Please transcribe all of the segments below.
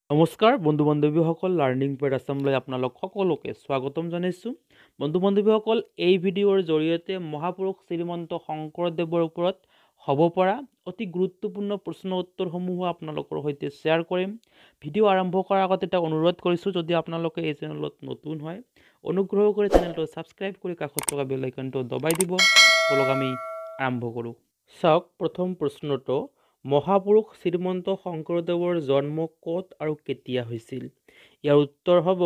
নমস্কাৰ বন্ধু বান্ধৱীসকল learning point আছামলৈ আপোনালোক সকলোকে স্বাগতম জনাইছোঁ। বন্ধু বান্ধৱীসকল এই ভিডিঅ'ৰ জৰিয়তে মহাপুৰুষ শ্ৰীমন্ত শংকৰদেৱৰ ওপৰত হ'ব পৰা অতি গুৰুত্বপূৰ্ণ প্ৰশ্ন উত্তৰসমূহ আপোনালোকৰ সৈতে শ্বেয়াৰ কৰিম। ভিডিঅ' আৰম্ভ কৰাৰ আগতে এটা অনুৰোধ কৰিছোঁ, যদি আপোনালোকে এই চেনেলত নতুন হয় অনুগ্ৰহ কৰি চেনেলটো ছাবস্ক্ৰাইব কৰি কাষত থকা বেল আইকনটো দবাই দিব। বলক আমি আৰম্ভ কৰোঁ। চাওক, প্ৰথম প্ৰশ্নটো মহাপুৰুষ শ্ৰীমন্ত শংকৰদেৱৰ জন্ম ক'ত আৰু কেতিয়া হৈছিল? ইয়াৰ উত্তৰ হ'ব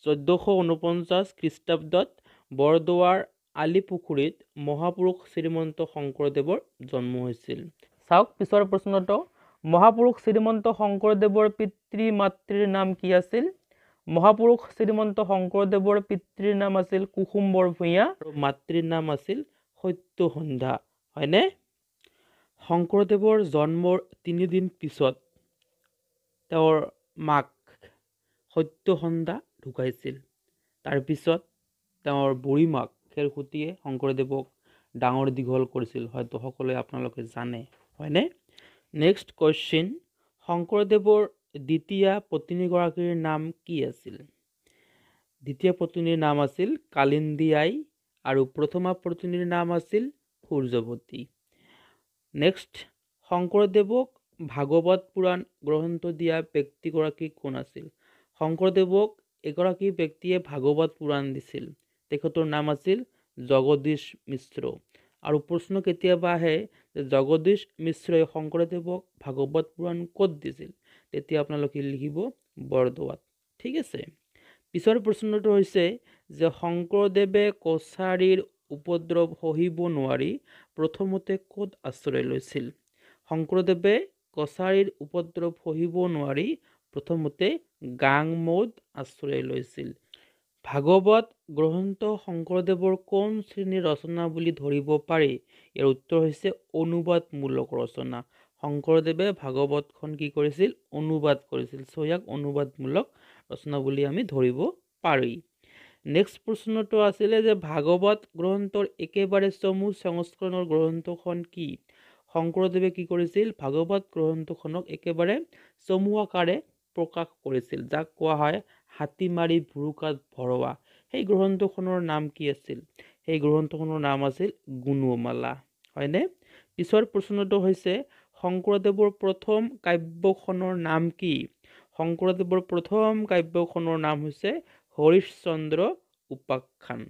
1449 খ্ৰীষ্টাব্দত বৰদোৱাৰ আলিপুখুৰীত মহাপুৰুষ শ্ৰীমন্ত শংকৰদেৱৰ জন্ম হৈছিল। চাওক পিছৰ প্ৰশ্নটো, মহাপুৰুষ শ্ৰীমন্ত শংকৰদেৱৰ পিতৃ মাতৃৰ নাম কি আছিল? মহাপুৰুষ শ্ৰীমন্ত শংকৰদেৱৰ পিতৃৰ নাম আছিল কুসুম্বৰ ভূঞা আৰু মাতৃৰ নাম আছিল সত্যসন্ধা, হয়নে? শংকৰদেৱৰ জন্মৰ 3 দিন পিছত তেওঁৰ মাক সত্যসন্ধা ঢুকাইছিল। তাৰপিছত তেওঁৰ বুঢ়ী মাক খেৰসুতীয়ে শংকৰদেৱক ডাঙৰ দীঘল কৰিছিল, হয়তো সকলোৱে আপোনালোকে জানে, হয়নে? নেক্সট কুৱেশ্যন, শংকৰদেৱৰ দ্বিতীয়া পত্নীগৰাকীৰ নাম কি আছিল? দ্বিতীয় পত্নীৰ নাম আছিল কালিন্দী আই আৰু প্ৰথমা পত্নীৰ নাম আছিল সূৰ্যৱতী। নেক্সট, শংকৰদেৱক ভাগৱত পুৰাণ গ্ৰন্থ দিয়া ব্যক্তিগৰাকী কোন আছিল? শংকৰদেৱক এগৰাকী ব্যক্তিয়ে ভাগৱত পুৰাণ দিছিল, তেখেতৰ নাম আছিল জগদীশ মিশ্ৰ। আৰু প্ৰশ্ন কেতিয়াবা আহে যে জগদীশ মিশ্ৰই শংকৰদেৱক ভাগৱত পুৰাণ ক'ত দিছিল? তেতিয়া আপোনালোকে লিখিব বৰদোৱাত। ঠিক আছে। পিছৰ প্ৰশ্নটো হৈছে যে শংকৰদেৱে কছাৰীৰ উপদ্ৰৱ সহিব নোৱাৰি প্ৰথমতে ক'ত আশ্ৰয় লৈছিল? শংকৰদেৱে কছাৰীৰ উপদ্ৰৱ সহিব নোৱাৰি প্ৰথমতে গাংমৌত আশ্ৰয় লৈছিল। ভাগৱত গ্ৰন্থ শংকৰদেৱৰ কোন শ্ৰেণীৰ ৰচনা বুলি ধৰিব পাৰি? ইয়াৰ উত্তৰ হৈছে অনুবাদমূলক ৰচনা। শংকৰদেৱে ভাগৱতখন কি কৰিছিল? অনুবাদ কৰিছিল। চ' ইয়াক অনুবাদমূলক ৰচনা বুলি আমি ধৰিব পাৰি। নেক্সট প্ৰশ্নটো আছিলে যে ভাগৱত গ্ৰন্থৰ একেবাৰে চমু সংস্কৰণৰ গ্ৰন্থখন কি? শংকৰদেৱে কি কৰিছিল? ভাগৱত গ্ৰন্থখনক একেবাৰে চমু আকাৰে প্ৰকাশ কৰিছিল, যাক কোৱা হয় হাতীমাৰি ভুৰুকাত ভৰোৱা। সেই গ্ৰন্থখনৰ নাম কি আছিল? সেই গ্ৰন্থখনৰ নাম আছিল গুণমালা, হয়নে? পিছৰ প্ৰশ্নটো হৈছে শংকৰদেৱৰ প্ৰথম কাব্যখনৰ নাম কি? শংকৰদেৱৰ প্ৰথম কাব্যখনৰ নাম হৈছে হৰিশ্চন্দ্ৰ উপাখ্যান।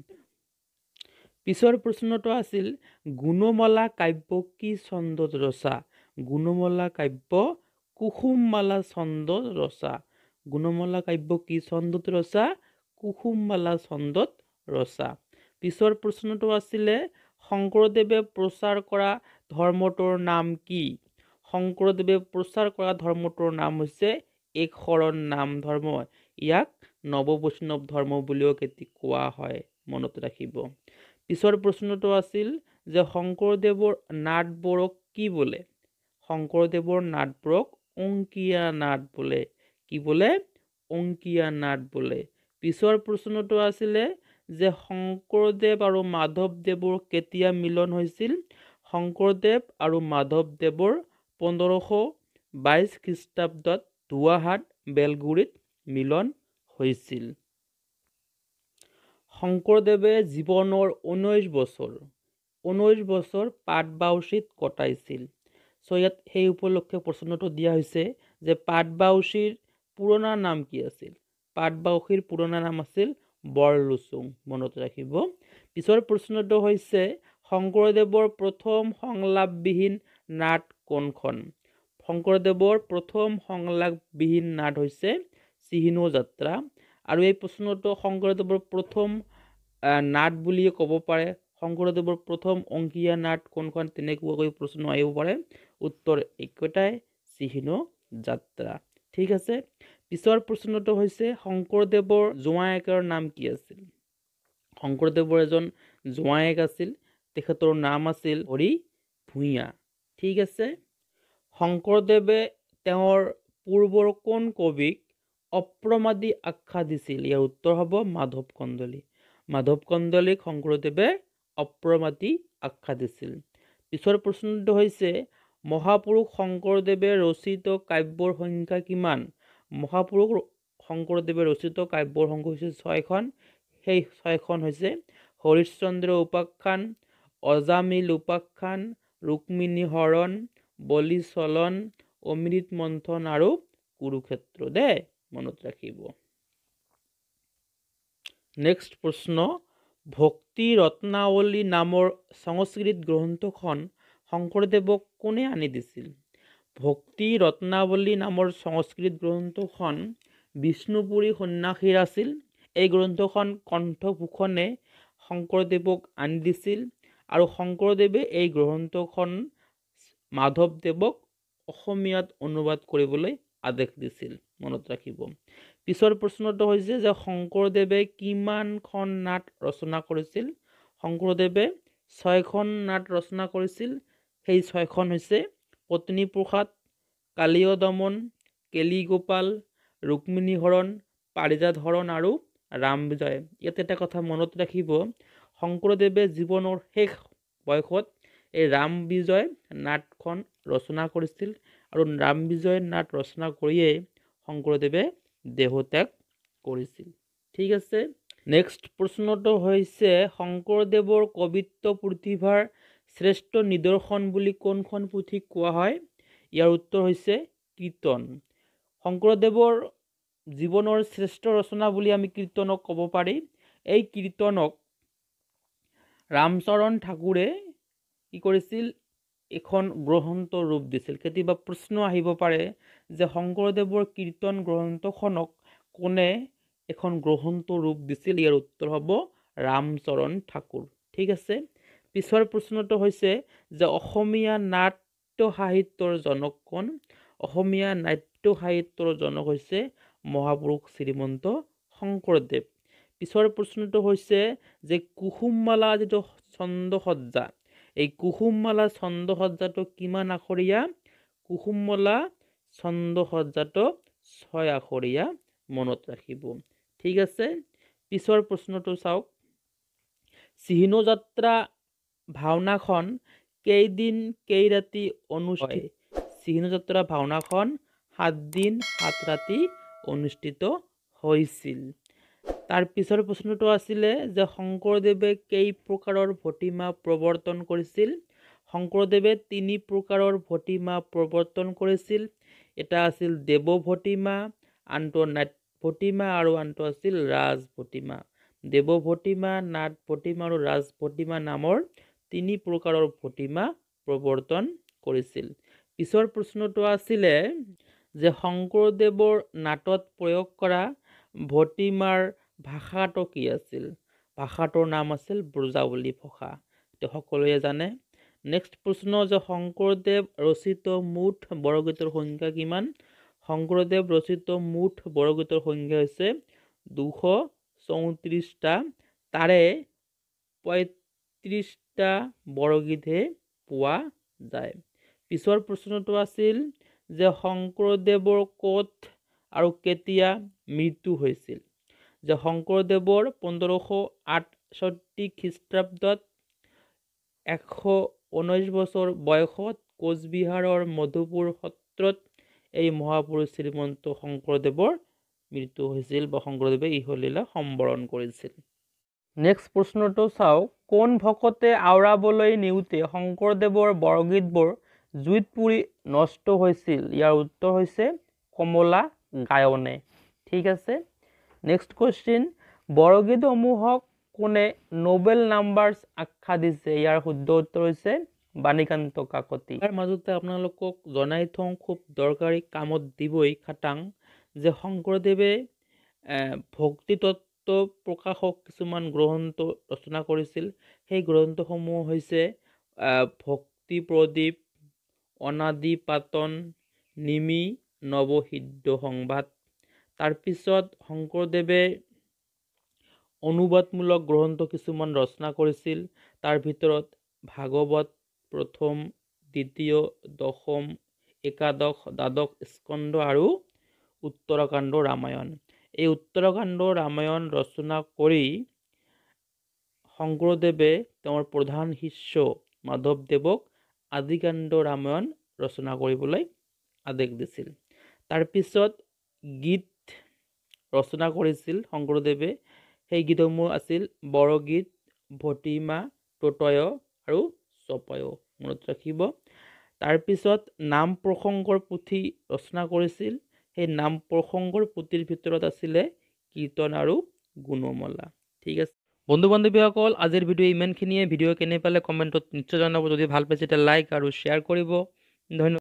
পিছৰ প্ৰশ্নটো আছিল গুণমালা কাব্য কি ছন্দত ৰচা? গুণমালা কাব্য কুসুমমালা ছন্দত ৰচা। গুণমালা কাব্য কি ছন্দত ৰচা? কুসুমমালা ছন্দত ৰচা। পিছৰ প্ৰশ্নটো আছিলে শংকৰদেৱে প্ৰচাৰ কৰা ধৰ্মটোৰ নাম কি? শংকৰদেৱে প্ৰচাৰ কৰা ধৰ্মটোৰ নাম হৈছে এক শৰণ নাম ধৰ্ম। ইয়াক নৱবৈষ্ণৱ ধৰ্ম বুলিও কোৱা হয়, মনত ৰাখিব। পিছৰ প্ৰশ্নটো আছিল যে শংকৰদেৱৰ নাটবোৰক কি বোলে? শংকৰদেৱৰ নাটবোৰক অংকীয়া নাট বোলে। কি বোলে? অংকীয়া নাট বোলে। পিছৰ প্ৰশ্নটো আছিলে যে শংকৰদেৱ আৰু মাধৱদেৱৰ কেতিয়া মিলন হৈছিল? শংকৰদেৱ আৰু মাধৱদেৱৰ 1522 খ্ৰীষ্টাব্দত ধুৱাহাট বেলগুৰিত মিলন হৈছিল। শংকৰদেৱে জীৱনৰ 19 বছৰ পাটবাউসীত কটাইছিল। চ' ইয়াত সেই উপলক্ষে প্ৰশ্নটো দিয়া হৈছে যে পাটবাউসীৰ পুৰণা নাম কি আছিল? পাটবাউসীৰ পুৰণা নাম আছিল বৰলুচুং, মনত ৰাখিব। পিছৰ প্ৰশ্নটো হৈছে শংকৰদেৱৰ প্ৰথম সংলাপবিহীন নাট কোনখন? শংকৰদেৱৰ প্ৰথম সংলাপবিহীন নাট হৈছে চিহ্ন যাত্ৰা। আৰু এই প্ৰশ্নটো শংকৰদেৱৰ প্ৰথম নাট বুলিয়ে ক'ব পাৰে। শংকৰদেৱৰ প্ৰথম অংকীয়া নাট কোনখন, তেনেকুৱাকৈ প্ৰশ্ন আহিব পাৰে। উত্তৰ একেটাই, চিহ্ন যাত্ৰা। ঠিক আছে। পিছৰ প্ৰশ্নটো হৈছে শংকৰদেৱৰ জোঁৱায়েকৰ নাম কি আছিল? শংকৰদেৱৰ এজন জোঁৱায়েক আছিল, তেখেতৰ নাম আছিল হৰি ভূঞা। ঠিক আছে। শংকৰদেৱে তেওঁৰ পূৰ্বৰ কোন কবিক অপ্ৰমাদী আখ্যা দিছিল? ইয়াৰ উত্তৰ হ'ব মাধৱ কন্দলী। মাধৱ কন্দলীক শংকৰদেৱে অপ্ৰমাদী আখ্যা দিছিল। পিছৰ প্ৰশ্নটো হৈছে মহাপুৰুষ শংকৰদেৱে ৰচিত কাব্যৰ সংখ্যা কিমান? মহাপুৰুষ শংকৰদেৱে ৰচিত কাব্যৰ সংখ্যা হৈছে 6খন। সেই 6খন হৈছে হৰিশ্চন্দ্ৰ উপাখ্যান, অজামিল উপাখ্যান, ৰুক্মিণী হৰণ, বলি চলন, অমৃত মন্থন আৰু কুৰুক্ষেত্ৰ। দে মনত ৰাখিব। নেক্সট প্ৰশ্ন, ভক্তি ৰত্নাৱলী নামৰ সংস্কৃত গ্ৰন্থখন শংকৰদেৱক কোনে আনি দিছিল? ভক্তি ৰত্নাৱলী নামৰ সংস্কৃত গ্ৰন্থখন বিষ্ণুপুৰী সন্ন্যাসীৰ আছিল। এই গ্ৰন্থখন কণ্ঠভূষণে শংকৰদেৱক আনি দিছিল আৰু শংকৰদেৱে এই গ্ৰন্থখন মাধৱদেৱক অসমীয়াত অনুবাদ কৰিবলৈ আদেশ দিছিল। মনত ৰাখিব। পিছৰ প্ৰশ্নটো হৈছে যে শংকৰদেৱে কিমানখন নাট ৰচনা কৰিছিল? শংকৰদেৱে 6খন নাট ৰচনা কৰিছিল। সেই 6খন হৈছে পত্নীপ্ৰসাদ, কালীয় দমন, কেলিগোপাল, ৰুক্মিণী হৰণ, পাৰিজাত হৰণ আৰু ৰাম বিজয়। ইয়াতে এটা কথা মনত ৰাখিব, শংকৰদেৱে জীৱনৰ শেষ বয়সত এই ৰাম বিজয় নাটখন ৰচনা কৰিছিল আৰু ৰাম বিজয় নাট ৰচনা কৰিয়েই শংকৰদেৱে দেহত্যাগ কৰিছিল। ঠিক আছে। নেক্সট প্ৰশ্নটো হৈছে শংকৰদেৱৰ কবিত্ব প্ৰতিভাৰ শ্ৰেষ্ঠ নিদৰ্শন বুলি কোনখন পুথিক কোৱা হয়? ইয়াৰ উত্তৰ হৈছে কীৰ্তন। শংকৰদেৱৰ জীৱনৰ শ্ৰেষ্ঠ ৰচনা বুলি আমি কীৰ্তনক ক'ব পাৰি। এই কীৰ্তনক ৰামচৰণ ঠাকুৰে কি কৰিছিল? এখন গ্ৰন্থ ৰূপ দিছিল। কেতিয়াবা প্ৰশ্ন আহিব পাৰে যে শংকৰদেৱৰ কীৰ্তন গ্ৰন্থখনক কোনে এখন গ্ৰন্থ ৰূপ দিছিল? ইয়াৰ উত্তৰ হ'ব ৰামচৰণ ঠাকুৰ। ঠিক আছে। পিছৰ প্ৰশ্নটো হৈছে যে অসমীয়া নাট্য সাহিত্যৰ জনক কোন? অসমীয়া নাট্য সাহিত্যৰ জনক হৈছে মহাপুৰুষ শ্ৰীমন্ত শংকৰদেৱ। পিছৰ প্ৰশ্নটো হৈছে যে কুসুমমালা যিটো ছন্দসজ্জা, এই কুসুমমালা ছন্দসজ্জাটো কিমান আখৰীয়া? কুসুমমালা ছন্দসজ্জাটো 6 আখৰীয়া। মনত ৰাখিব। ঠিক আছে। পিছৰ প্ৰশ্নটো চাওক, চিহ্নযাত্ৰা ভাওনাখন কেইদিন কেইৰাতি অনুষ্ঠিত? চিহ্নযাত্ৰা ভাওনাখন 7 দিন 7 ৰাতি অনুষ্ঠিত হৈছিল। তাৰ পিছৰ প্ৰশ্নটো আছিলে যে শংকৰদেৱে কেই প্ৰকাৰৰ ভটিমা প্ৰৱৰ্তন কৰিছিল? শংকৰদেৱে 3 প্ৰকাৰৰ ভটিমা প্ৰৱৰ্তন কৰিছিল। এটা আছিল দেৱ ভটিমা, আনটো নাট ভটিমা আৰু আনটো আছিল ৰাজ ভটিমা। দেৱ ভটিমা, নাট ভটিমা আৰু ৰাজ ভটিমা নামৰ 3 প্ৰকাৰৰ ভটিমা প্ৰৱৰ্তন কৰিছিল। পিছৰ প্ৰশ্নটো আছিলে যে শংকৰদেৱৰ নাটত প্ৰয়োগ কৰা ভটিমাৰ ভাষাটো কি আছিল? ভাষাটোৰ নাম আছিল ব্ৰজাৱলী ভাষা। এইটো সকলোৱে জানে। নেক্সট প্ৰশ্ন যে শংকৰদেৱ ৰচিত মুঠ বৰগীতৰ সংখ্যা কিমান? শংকৰদেৱ ৰচিত মুঠ বৰগীতৰ সংখ্যা হৈছে 234টা। তাৰে 35টা বৰগীতহে পোৱা যায়। পিছৰ প্ৰশ্নটো আছিল যে শংকৰদেৱৰ ক'ত আৰু কেতিয়া মৃত্যু হৈছিল? যে শংকৰদেৱৰ 1568 খ্ৰীষ্টাব্দত 119 বছৰ বয়সত কোচবিহাৰৰ মধুপুৰ সত্ৰত এই মহাপুৰুষ শ্ৰীমন্ত শংকৰদেৱৰ মৃত্যু হৈছিল বা শংকৰদেৱে ইহলীলা সম্বৰণ কৰিছিল। নেক্সট প্ৰশ্নটো চাওক, কোন ভকতে আওৰাবলৈ নিওঁতে শংকৰদেৱৰ বৰগীতবোৰ জুইত পুৰি নষ্ট হৈছিল? ইয়াৰ উত্তৰ হৈছে কমলা গায়নে। ঠিক আছে। নেক্সট কুৱেশ্যন, বৰগীতসমূহক কোনে নোবেল নাম্বাৰছ আখ্যা দিছে? ইয়াৰ শুদ্ধ উত্তৰ হৈছে বাণীকান্ত কাকতি। ইয়াৰ মাজতে আপোনালোকক জনাই থওঁ, খুব দৰকাৰী কামত দিবই খাটাং, যে শংকৰদেৱে ভক্তি তত্ত্ব প্ৰকাশক কিছুমান গ্ৰন্থ ৰচনা কৰিছিল। সেই গ্ৰন্থসমূহ হৈছে ভক্তি প্ৰদীপ, অনাদি পাতন, নিমি, নৱসিদ্ধ সংবাদ। তাৰপিছত শংকৰদেৱে অনুবাদমূলক গ্ৰন্থ কিছুমান ৰচনা কৰিছিল। তাৰ ভিতৰত ভাগৱত প্ৰথম, দ্বিতীয়, দশম, একাদশ, দ্বাদশ স্কন্ধ আৰু উত্তৰাখণ্ড ৰামায়ণ। এই উত্তৰাখণ্ড ৰামায়ণ ৰচনা কৰি শংকৰদেৱে তেওঁৰ প্ৰধান শিষ্য মাধৱদেৱক আদিকাণ্ড ৰামায়ণ ৰচনা কৰিবলৈ আদেশ দিছিল। তাৰপিছত গীত ৰচনা কৰিছিল শংকৰদেৱে সেই গীতসমূহ আছিল বৰগীত, ভটিমা, টোটয় আৰু চপয়। মনত ৰাখিব। তাৰপিছত নাম প্ৰসংগৰ পুথি ৰচনা কৰিছিল। সেই নাম প্ৰসংগৰ পুথিৰ ভিতৰত আছিলে কীৰ্তন আৰু গুণমালা। ঠিক আছে বন্ধু বান্ধৱীসকল, আজিৰ ভিডিঅ' ইমানখিনিয়ে। ভিডিঅ' কেনে পালে কমেণ্টত নিশ্চয় জনাব। যদি ভাল পাইছে তেতিয়া লাইক আৰু শ্বেয়াৰ কৰিব। ধন্যবাদ।